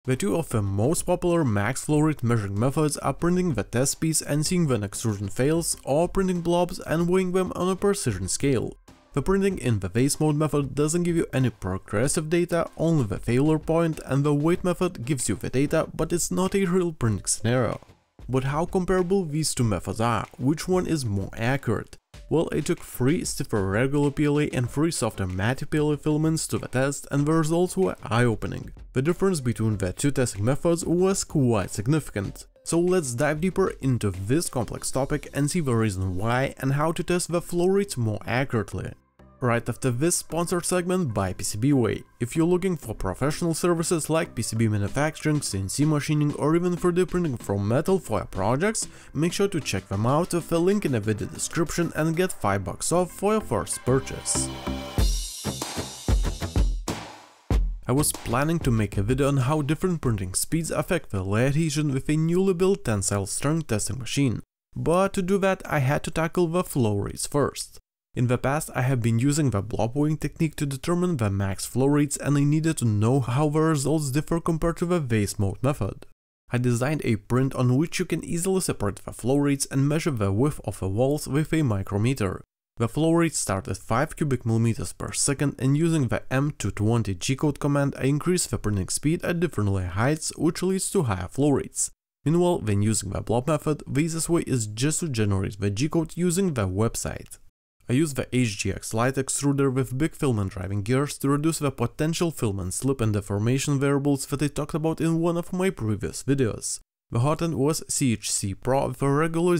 The two of the most popular max flow rate measuring methods are printing the test piece and seeing when extrusion fails, or printing blobs and weighing them on a precision scale. The printing in the vase mode method doesn't give you any progressive data, only the failure point, and the weight method gives you the data, but it's not a real printing scenario. But how comparable these two methods are? Which one is more accurate? Well, I took 3 stiffer regular PLA and 3 softer matte PLA filaments to the test, and the results were eye-opening. The difference between the two testing methods was quite significant. So let's dive deeper into this complex topic and see the reason why and how to test the flow rates more accurately. Right after this sponsored segment by PCBWay. If you're looking for professional services like PCB manufacturing, CNC machining, or even 3D printing from metal for your projects, make sure to check them out with the link in the video description and get $5 off for your first purchase. I was planning to make a video on how different printing speeds affect the lay adhesion with a newly built tensile strength testing machine, but to do that I had to tackle the flow rates first. In the past I have been using the blob weighing technique to determine the max flow rates, and I needed to know how the results differ compared to the vase mode method. I designed a print on which you can easily separate the flow rates and measure the width of the walls with a micrometer. The flow rate starts at 5 cubic millimeters per second, and using the M220 G-code command I increased the printing speed at different lay heights, which leads to higher flow rates. Meanwhile, when using the blob method, the easiest way is just to generate the G-code using the website. I use the HGX light extruder with big filament driving gears to reduce the potential filament slip and deformation variables that I talked about in one of my previous videos. The Hotend was CHC Pro with a regular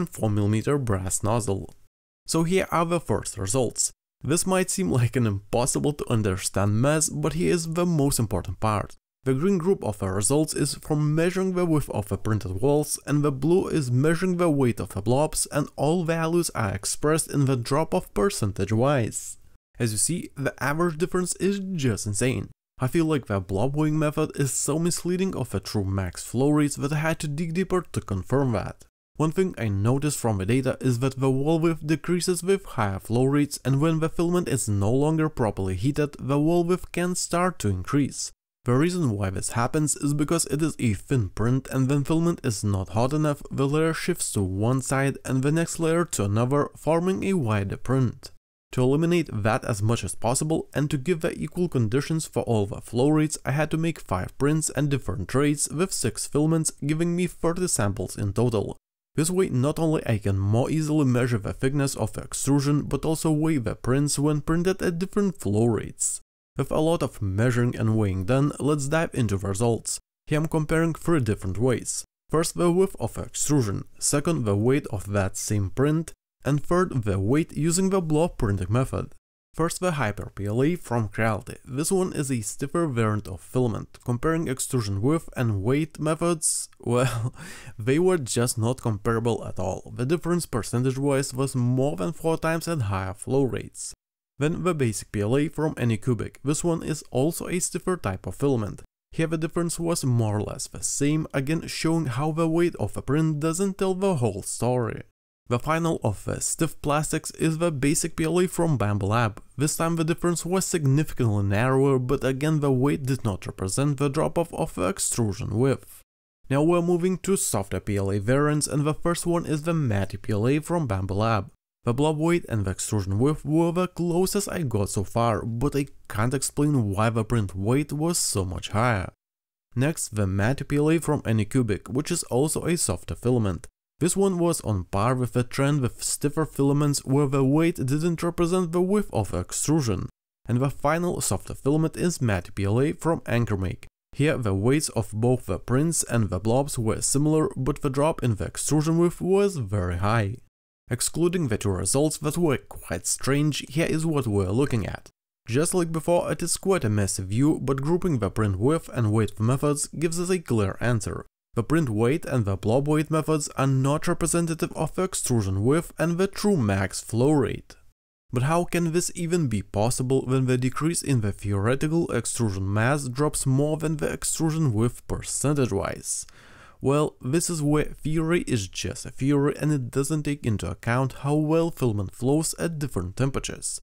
0.4mm brass nozzle. So here are the first results. This might seem like an impossible to understand mess, but here is the most important part. The green group of the results is from measuring the width of the printed walls, and the blue is measuring the weight of the blobs, and all values are expressed in the drop-off percentage-wise. As you see, the average difference is just insane. I feel like the blob weighing method is so misleading of the true max flow rates that I had to dig deeper to confirm that. One thing I noticed from the data is that the wall width decreases with higher flow rates, and when the filament is no longer properly heated, the wall width can start to increase. The reason why this happens is because it is a thin print, and when filament is not hot enough, the layer shifts to one side and the next layer to another, forming a wider print. To eliminate that as much as possible and to give the equal conditions for all the flow rates, I had to make 5 prints and different trays with 6 filaments, giving me 30 samples in total. This way not only I can more easily measure the thickness of the extrusion, but also weigh the prints when printed at different flow rates. With a lot of measuring and weighing done, let's dive into the results. Here I'm comparing 3 different ways. First, the width of the extrusion, second, the weight of that same print, and third, the weight using the blob printing method. First, the Hyper PLA from Creality. This one is a stiffer variant of filament. Comparing extrusion width and weight methods, well, they were just not comparable at all. The difference percentage-wise was more than 4 times at higher flow rates. Then the basic PLA from Anycubic. This one is also a stiffer type of filament. Here the difference was more or less the same, again showing how the weight of a print doesn't tell the whole story. The final of the stiff plastics is the basic PLA from Bambu Lab. This time the difference was significantly narrower, but again the weight did not represent the drop-off of the extrusion width. Now we're moving to softer PLA variants, and the first one is the matte PLA from Bambu Lab. The blob weight and the extrusion width were the closest I got so far, but I can't explain why the print weight was so much higher. Next, the matte PLA from Anycubic, which is also a softer filament. This one was on par with the trend with stiffer filaments where the weight didn't represent the width of the extrusion. And the final softer filament is matte PLA from Anchormake. Here the weights of both the prints and the blobs were similar, but the drop in the extrusion width was very high. Excluding the 2 results that were quite strange, here is what we're looking at. Just like before, it is quite a messy view, but grouping the print width and weight methods gives us a clear answer. The print weight and the blob weight methods are not representative of the extrusion width and the true max flow rate. But how can this even be possible when the decrease in the theoretical extrusion mass drops more than the extrusion width percentage-wise? Well, this is where theory is just a theory and it doesn't take into account how well filament flows at different temperatures.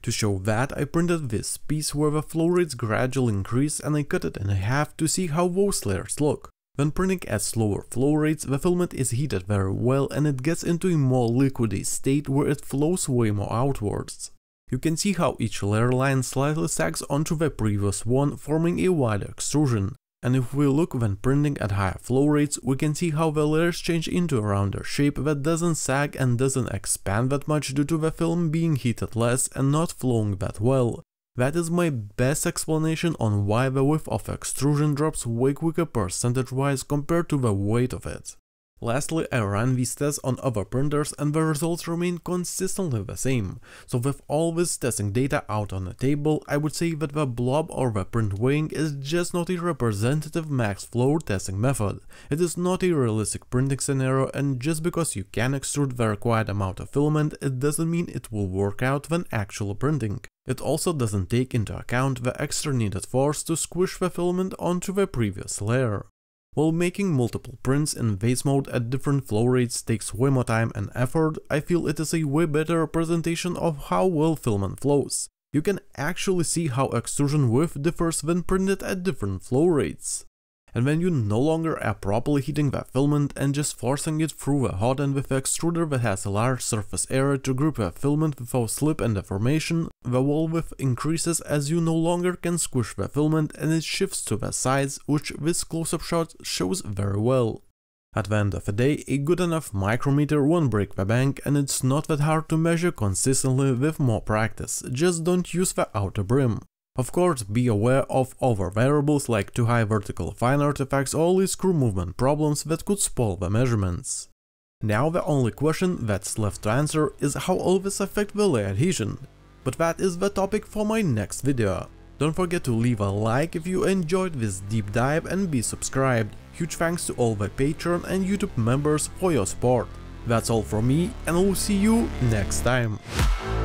To show that, I printed this piece where the flow rates gradually increase and I cut it in half to see how those layers look. When printing at slower flow rates, the filament is heated very well and it gets into a more liquidy state where it flows way more outwards. You can see how each layer line slightly sags onto the previous one, forming a wider extrusion. And if we look when printing at higher flow rates, we can see how the layers change into a rounder shape that doesn't sag and doesn't expand that much due to the film being heated less and not flowing that well. That is my best explanation on why the width of the extrusion drops way quicker percentage-wise compared to the weight of it. Lastly, I ran these tests on other printers and the results remain consistently the same. So with all this testing data out on the table, I would say that the blob or the print weighing is just not a representative max flow testing method. It is not a realistic printing scenario, and just because you can extrude the required amount of filament, it doesn't mean it will work out when actually printing. It also doesn't take into account the extra needed force to squish the filament onto the previous layer. While making multiple prints in vase mode at different flow rates takes way more time and effort, I feel it is a way better representation of how well filament flows. You can actually see how extrusion width differs when printed at different flow rates. And when you no longer are properly heating the filament and just forcing it through a hot end with an extruder that has a large surface area to grip the filament without slip and deformation, the wall width increases as you no longer can squish the filament and it shifts to the sides, which this close-up shot shows very well. At the end of the day, a good enough micrometer won't break the bank, and it's not that hard to measure consistently with more practice, just don't use the outer brim. Of course, be aware of other variables like too high vertical fine artifacts or only screw movement problems that could spoil the measurements. Now the only question that's left to answer is how all this affects the layer adhesion. But that is the topic for my next video. Don't forget to leave a like if you enjoyed this deep dive and be subscribed. Huge thanks to all the Patreon and YouTube members for your support. That's all from me, and we'll see you next time.